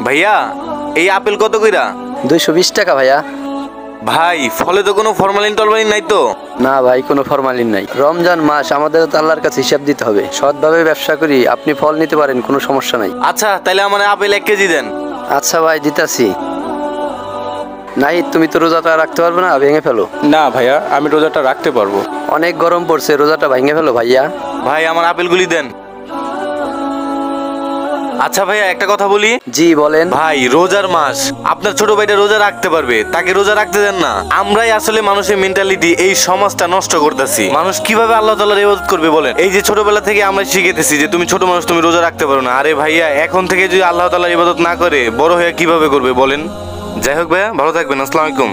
ভাইয়া এই আপেল কত কইরা? 220 টাকা ভাইয়া। ভাই ফলে তো কোনো ফরমালিন টলমালিন নাই তো? না ভাই, কোনো ফরমালিন নাই। রমজান মাস, আমাদের তো আল্লাহর কাছে হিসাব দিতে হবে। সৎভাবে ব্যবসা করি, আপনি ফল নিতে পারেন, কোনো সমস্যা নাই। আচ্ছা তাহলে আমার আপেল 1 কেজি দেন। আচ্ছা ভাই, দিতাছি। নাই, তুমি তো রোজাটা রাখতে পারবে না, ভেঙে ফেলো। না ভাইয়া, আমি রোজাটা রাখতে পারবো। অনেক গরম পড়ছে, রোজাটা ভেঙে ফেলো ভাইয়া। ভাই আমার আপেলগুলি দেন। আচ্ছা ভাইয়া একটা কথা বলি। জি বলেন। ভাই রোজার মাস, আপনার ছোট ভাইটা রোজা রাখতে পারবে, তাকে রোজা রাখতে দেন না। আমরাই আসলে মানুষের মেন্টালিটি, এই সমাজটা নষ্ট করতেছি। মানুষ কিভাবে আল্লাহ তাআলার ইবাদত করবে বলেন? এই যে ছোটবেলা থেকে আমরা শিখেতেছি যে তুমি ছোট মানুষ, তুমি রোজা রাখতে পারো না। আরে ভাইয়া, এখন থেকে যদি আল্লাহ তাআলার ইবাদত না করে, বড় হয়ে কিভাবে করবে বলেন? যাই হোক ভাইয়া, ভালো থাকবেন। আসসালামু আলাইকুম।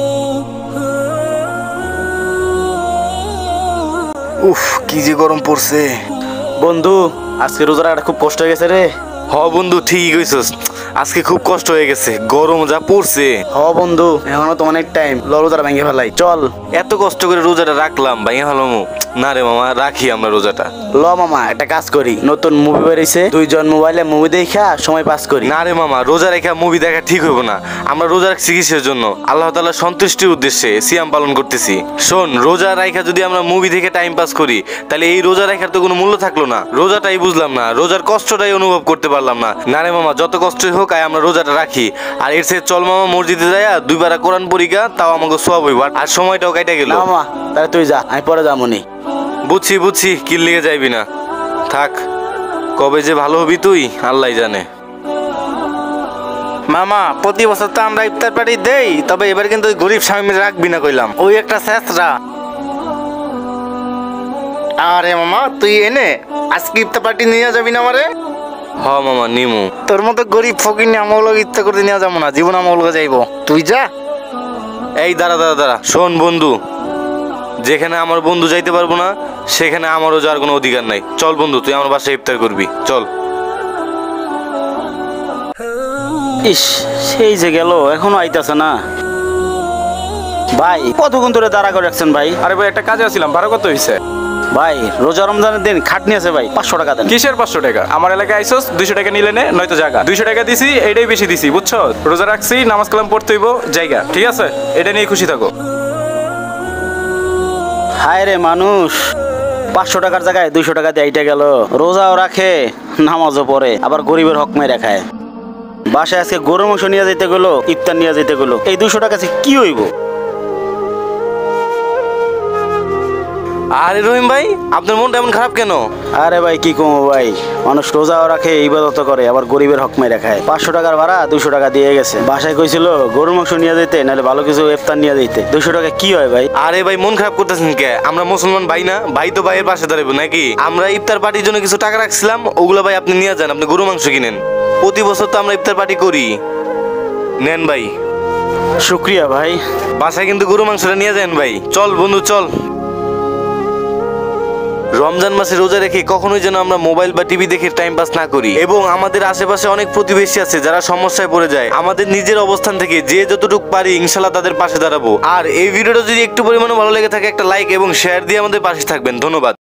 উফ, কি যে গরম পড়ছে বন্ধু। আজকে রোজা রাখাটা খুব কষ্ট হয়ে গেছে রে। হ বন্ধু, ঠিকই কইছস, আজকে খুব কষ্ট হয়ে গেছে, গরম যা পড়ছে। বন্ধু, এখনো তো অনেক টাইম, রোজাটা ভেঙে ফেলাই চল। এত কষ্ট করে রোজাটা রাখলাম, ভাইয়া হলো না রে মামা, রাখি আমরা রোজাটা। মামা একটা কাজ করি, নতুন মুভি বেরিয়েছে, দুইজন মোবাইলে মুভি দেখা সময় পাস করি। না রে মামা, রোজা রেখা মুভি দেখা ঠিক হইব না। আমরা রোজা রাখছি কিসের জন্য? আল্লাহ তাআলার সন্তুষ্টির উদ্দেশ্যে সিয়াম পালন করতেছি। শোন, রোজা রাখা যদি আমরা মুভি দেখে টাইম পাস করি, তাহলে এই রোজা রাখার তো কোনো মূল্য থাকলো না। রোজাটাই বুঝলাম না, রোজার কষ্টটাই অনুভব করতে পারলাম না। না রে মামা, যত কষ্টই হোক, আমরা রোজাটা রাখি। আর এর সে চল মামা, মসজিদে যাইয়া 2 বার কোরআন পড়িকা, তাও আমাকে সওয়াব হইব। আর সময়টাও কাইটা গেল। মামা তাহলে তুই যা, আমি পরে যামুনি। বুঝছি, কি লেগে যাইবি না, থাক। কবে যে ভালো হবি তুই আল্লাহই জানে। মামা প্রতি বছর তো আমরা ইফতার পার্টি দেই, তবে এবার কিন্তু ওই গরিব স্বামী রাখবি না কইলাম, ওই একটা শেষরা। আরে মামা তুই এনে আজকে ইফতার পার্টি নিয়ে যাবি না আমারে? হ মামা নিমু। তোর মতো গরিব ফকির নিয়ে আমল ইফতার করতে নিয়ে যাবো না, জীবন আমল যাইবো, তুই যা। এই দাঁড়া, শোন বন্ধু, যেখানে আমার বন্ধু যাইতে পারবো না, সেখানে আমারও যাওয়ার কোনো অধিকার নাই। চল বন্ধু, তুই আমার বাসায় ইফতার করবি, চল। ইস, সেই যে গেল, এখনো আইতাছে না। ভাই কতক্ষণ ধরে দাঁড়া করে রাখছেন ভাই? আরে ভাই, একটা কাজে আসছিলাম। ভাড়া কত হয়েছে? ভাই রোজা রমজানের দিন খাটনি আছে ভাই, 500 টাকা দেন। কিসের 500 টাকা? আমার এলাকায় আইসোস, 200 টাকা নিলে নে, নয়তো জায়গা। 200 টাকা দিছি, এটাই বেশি দিছি, বুঝছো? রোজা রাখছি, নামাজ কালাম পড়তে হইব, জায়গা। ঠিক আছে, এটা নিয়ে খুশি থাকো। হায় রে মানুষ, 500 টাকার জায়গায় 200 টাকা দিয়ে এইটা গেল। রোজাও রাখে, নামাজও পড়ে, আবার গরিবের হক মেরে খায়। বাসায় আজকে গরুর মাংস নিয়ে যেতে গেলো, ইফতার নিয়ে যেতে গেলো, এই 200 টাকা কি হইব? আরে রহিম ভাই, আপনার মনটা এমন খারাপ কেন? আরে ভাই কি কমো ভাই, মানুষ রোজাও রাখে, ইবাদত করে, আবার গরিবের হক মেরে খায়। 500 টাকার ভাড়া 200 টাকা দিয়ে গেছে। বাসায় কইছিল গরুর মাংস নিয়ে যেতে, নাহলে ভালো কিছু ইফতার নিয়ে যেতে। 200 টাকা কি হয় ভাই? আরে ভাই, মন খারাপ করতেছেন কে? আমরা মুসলমান ভাই না? ভাই তো ভাইয়ের পাশে দাঁড়াবো নাকি? আমরা ইফতার পার্টির জন্য কিছু টাকা রাখছিলাম, ওগুলো ভাই আপনি নিয়ে যান, আপনি গরু মাংস কিনেন। প্রতি বছর তো আমরা ইফতার পার্টি করি, নেন ভাই। শুক্রিয়া ভাই। বাসায় কিন্তু গরু মাংসটা নিয়ে যান ভাই। চল বন্ধু চল। রমজান মাসে রোজা রেখে কখনোই যেন আমরা মোবাইল বা টিভি দেখে টাইম পাস না করি। এবং আমাদের আশেপাশে অনেক প্রতিবেশী আছে যারা সমস্যায় পড়ে যায়। আমাদের নিজের অবস্থান থেকে যে যতটুকু পারি ইনশাল্লাহ তাদের পাশে দাঁড়াবো। আর এই ভিডিওটা যদি একটু পরিমাণে ভালো লেগে থাকে, একটা লাইক এবং শেয়ার দিয়ে আমাদের পাশে থাকবেন। ধন্যবাদ।